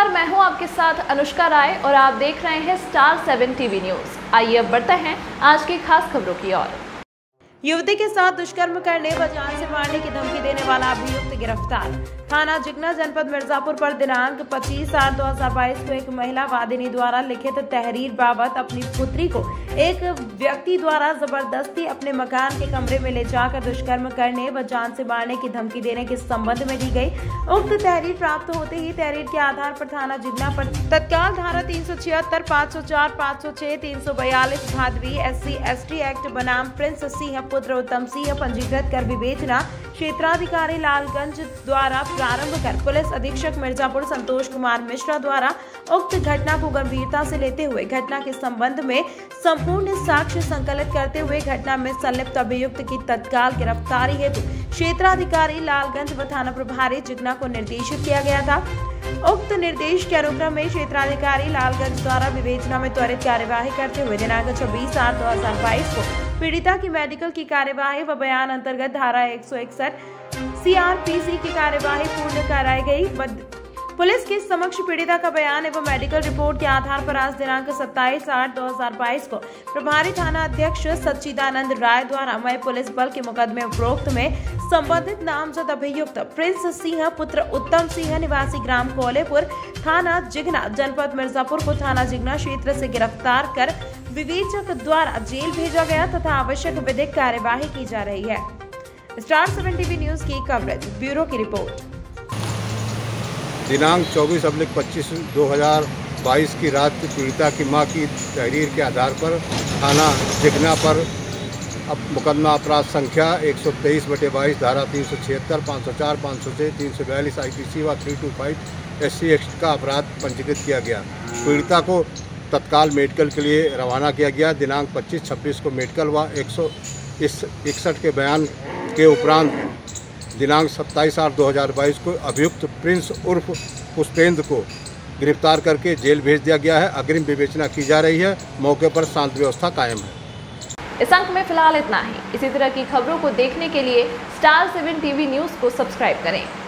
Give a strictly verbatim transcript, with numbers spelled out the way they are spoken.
नमस्कार, मैं हूं आपके साथ अनुष्का राय और आप देख रहे हैं स्टार सेवन टीवी न्यूज। आइए अब बढ़ते हैं आज की खास खबरों की ओर। युवती के साथ दुष्कर्म करने व जान से मारने की धमकी देने वाला अभियुक्त गिरफ्तार। थाना जिगना जनपद मिर्जापुर पर दिनांक पच्चीस आठ दो हजार बाईस को एक महिला वादिनी द्वारा लिखित तहरीर बाबत अपनी पुत्री को एक व्यक्ति द्वारा जबरदस्ती अपने मकान के कमरे में ले जाकर दुष्कर्म करने व जान से मारने की धमकी देने के संबंध में दी गई। उक्त तहरीर प्राप्त होते ही तहरीर के आधार पर थाना जिगना पर तत्काल धारा तीन सौ छिहत्तर पाँच सौ चार पाँच सौ छह तीन सौ बयालीस भादवी S C S T act बनाम प्रिंस सिंह पुत्र उत्तम सिंह पंजीकृत कर विवेचना क्षेत्राधिकारी लालगंज द्वारा प्रारंभ कर पुलिस अधीक्षक मिर्जापुर संतोष कुमार मिश्रा द्वारा उक्त घटना को गंभीरता से लेते हुए घटना के संबंध में संपूर्ण साक्ष्य संकलित करते हुए घटना में संलिप्त अभियुक्त की तत्काल गिरफ्तारी हेतु क्षेत्राधिकारी लालगंज व थाना प्रभारी जिगना को निर्देशित किया गया था। उक्त निर्देश के अनुक्रम में क्षेत्राधिकारी लालगंज द्वारा विवेचना में त्वरित कार्यवाही करते हुए दिनांक छब्बीस आठ दो हजार बाईस को पीड़िता की मेडिकल की कार्यवाही व बयान अंतर्गत धारा एक सौ इकसठ सी आर पी सी की कार्यवाही पूर्ण कराई गई। पुलिस के समक्ष पीड़िता का बयान एवं मेडिकल रिपोर्ट के आधार पर आज दिनांक सत्ताईस आठ दो हजार बाईस को प्रभारी थाना अध्यक्ष सच्चिदानंद राय द्वारा मय पुलिस बल के मुकदमे उपरोक्त में संबंधित नामजद अभियुक्त प्रिंस सिंह पुत्र उत्तम सिंह निवासी ग्राम कोलेपुर थाना जिगना जनपद मिर्जापुर को थाना जिगना क्षेत्र से गिरफ्तार कर विवेचक द्वारा जेल भेजा गया तथा आवश्यक विधिक कार्यवाही की जा रही है। स्टार सेवन टीवी न्यूज की कवरेज, ब्यूरो की रिपोर्ट। दिनांक चौबीस अब्लिक पच्चीस दो हजार बाईस की रात पीड़िता की मां की तहरीर के आधार पर थाना जिगना पर अब मुकदमा अपराध संख्या एक सौ तेईस बटे बाईस धारा तीन सौ छिहत्तर पाँच सौ चार पाँच सौ छः तीन सौ बयालीस आई पी सी व three two five S C act का अपराध पंजीकृत किया गया। पीड़िता को तत्काल मेडिकल के लिए रवाना किया गया। दिनांक पच्चीस छब्बीस को मेडिकल व एक सौ इकसठ के बयान के उपरांत दिनांक सत्ताईस आठ दो हजार बाईस को अभियुक्त प्रिंस उर्फ पुष्पेंद्र को गिरफ्तार करके जेल भेज दिया गया है। अग्रिम विवेचना की जा रही है। मौके पर शांत व्यवस्था कायम है। इस अंक में फिलहाल इतना ही। इसी तरह की खबरों को देखने के लिए स्टार सेवन टीवी न्यूज को सब्सक्राइब करें।